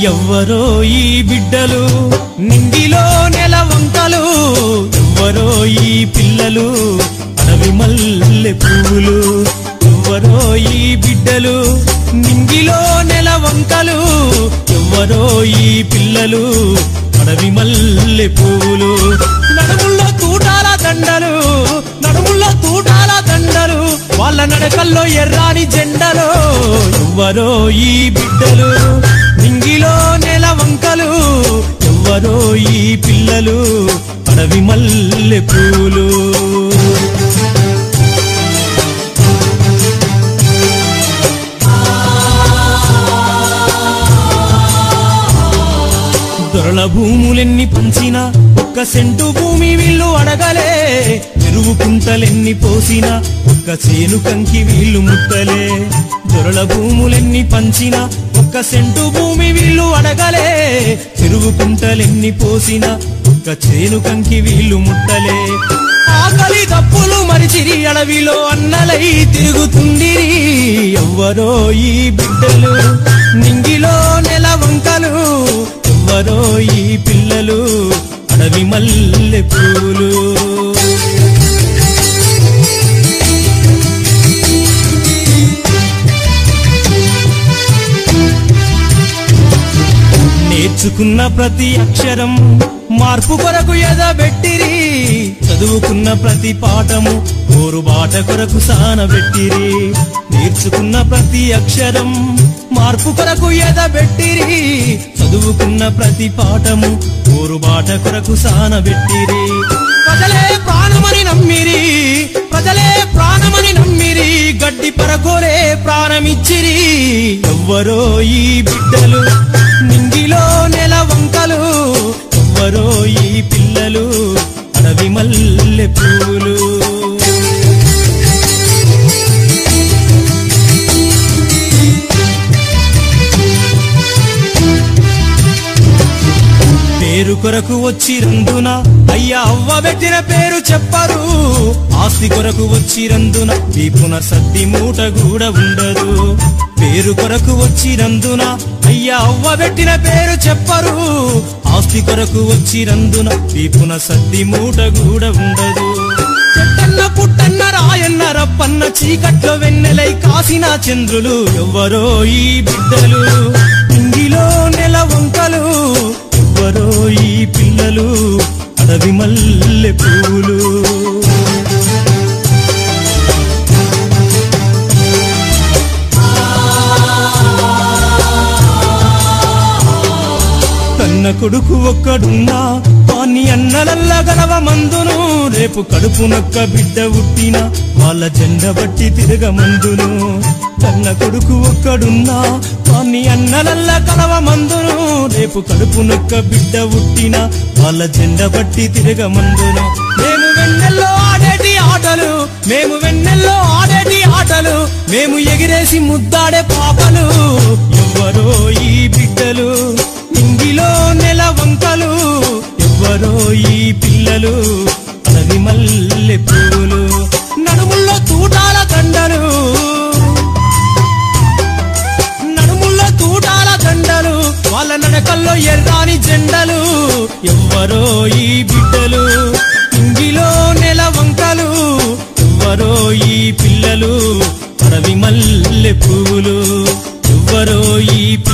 ఎవ్వరో ఈ బిడ్డలు నింగిలో నెల వంకలు, ఎవ్వరో ఈ పిల్లలు అడవి మల్లె పువ్వులు. ఎవ్వరో ఈ బిడ్డలు నింగిలో నెల వంకలు, ఎవ్వరో ఈ పిల్లలు అడవి మల్లె పువ్వులు. నడుముల్లో తూటాల దండలు, నడుముల్లో తూటాల దండలు, వాళ్ళ నడకల్లో ఎర్రాని జెండలు. ఎవ్వరో ఈ బిడ్డలు నింగిలో నెల వంకలు, ఎవ్వరో ఈ పిల్లలు అడవి మల్లె పూలు. దొరల భూములెన్ని పంచినా ఒక్క సెంటు భూమి వీళ్ళు అడగలే, చెరువు కుంటలెన్ని పోసినా ఒక్క చేను కంకి వీళ్ళు ముట్టలే. దొరల భూములెన్ని పంచినా ఒక్క సెంటు భూమి వీళ్ళు అడగలే, చెరువు కుంటలెన్ని పోసినా ఒక్క చేను కంకి వీళ్ళు ముట్టలే. ఆకలి తప్పులు మరిచిరి అడవిలో అన్నలై తిరుగుతుండిరి. ఎవ్వరో ఈ బిడ్డలు నింగిలో నెల వంకలు, ఎవ్వరో ఈ పిల్లలు అడవి మల్లె పూలు. నేర్చుకున్న ప్రతి అక్షరం మార్పు కొరకు ఎదబెట్టిరి, చదువుకున్న ప్రతి పాఠము ఓరు బాట కొరకు సానబెట్టిరి. నేర్చుకున్న ప్రతి అక్షరం మార్పు కొరకు ఎదబెట్టిరి, చదువుకున్న ప్రతి పాఠము ఓరు బాట కొరకు సానబెట్టిరి. ప్రజలే ప్రాణమని నమ్మిరి, ప్రజలే ప్రాణమని నమ్మిరి, గడ్డి పరకోరే ప్రాణమిచ్చిరి. ఎవ్వరో ఈ బిడ్డలు నింగిలో నెల వంకలు, ఎవ్వరో ఈ పిల్లలు అడవి మల్లె పూలు. పేరు కొరకు వచ్చి రందున అయ్యా అవ్వ పెట్టిన పేరు చెప్పరు, ఆస్తి కొరకు వచ్చి రందున వీపున సద్ది మూట కూడా ఉండదు. పేరు కొరకు వచ్చి రందున అయ్యా అవ్వ పెట్టిన పేరు చెప్పరు, ఆస్తి కొరకు వచ్చి రందున వీపున సద్ది మూట కూడా ఉండదు. చెట్టన్న పుట్టన్న రాయన్న రప్పన్న చీకట్లో వెన్నెలై కాసిన చంద్రులు. ఎవ్వరో ఈ బిడ్డలు నింగిలో నెల వంకలు, ఎవ్వరో ఈ పిల్లలు అడవి మల్లె పూలు. కన్న కొడుకు ఒక్కడున్నా వాణ్ణి అన్నలల్లా గలవ మందును, రేపు కడుపునొక్క బిడ్డ పుట్టిన వాళ్ళ జెండ బట్టి తిరగమందును. కన్న కొడుకు ఒక్కడున్నా వాణ్ణి అన్నలల్లా కలవ మందును, రేపు కడుపునొక్క బిడ్డ పుట్టిన వాళ్ళ జెండ బట్టి తిరగమందును. మేము వెన్నెల్లో ఆడేటి ఆటలు, మేము వెన్నెల్లో ఆడేటి ఆటలు, మేము ఎగిరేసి ముద్దాడే పాపలు. ఎవ్వరో ఈ బిడ్డలు నింగిలో నెల వంకలు, ఎవ్వరో ఈ పిల్లలు అడవి మల్లె పూలు. నడుముల్లో తూటాల దండలు, నడుముల్లో తూటాల దండలు, వాళ్ళ నడకల్లో ఎర్రాని జెండలు. ఎవ్వరో ఈ బిడ్డలు నింగిలో నెల వంకలు, ఎవ్వరో ఈ పిల్లలు అడవి మల్లె పూలు. ఎవ్వరో ఈ